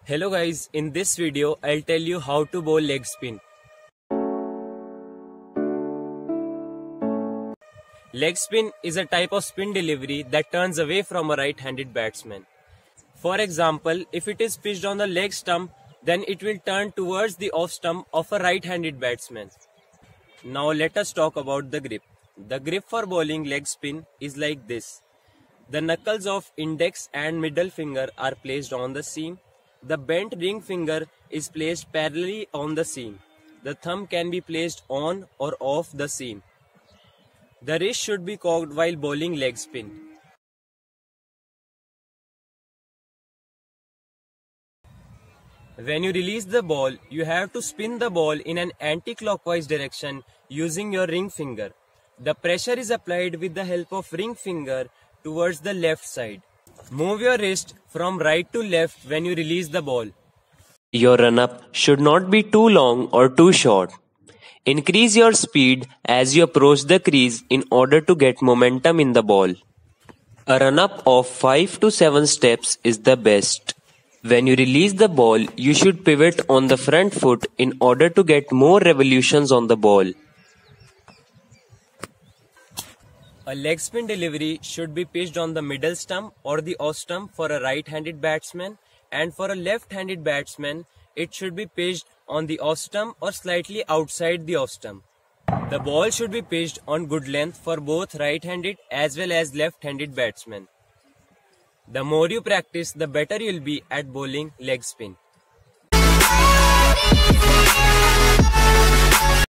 Hello guys, in this video I'll tell you how to bowl leg spin. Leg spin is a type of spin delivery that turns away from a right-handed batsman. For example, if it is pitched on the leg stump, then it will turn towards the off stump of a right-handed batsman. Now let us talk about the grip. The grip for bowling leg spin is like this. The knuckles of index and middle finger are placed on the seam. The bent ring finger is placed parallelly on the seam. The thumb can be placed on or off the seam. The wrist should be cocked while bowling leg spin. When you release the ball, you have to spin the ball in an anti-clockwise direction using your ring finger. The pressure is applied with the help of ring finger towards the left side. Move your wrist from right to left when you release the ball. Your run-up should not be too long or too short. Increase your speed as you approach the crease in order to get momentum in the ball. A run-up of 5 to 7 steps is the best. When you release the ball, you should pivot on the front foot in order to get more revolutions on the ball. A leg spin delivery should be pitched on the middle stump or the off stump for a right-handed batsman, and for a left-handed batsman, it should be pitched on the off stump or slightly outside the off stump. The ball should be pitched on good length for both right-handed as well as left-handed batsmen. The more you practice, the better you'll be at bowling leg spin.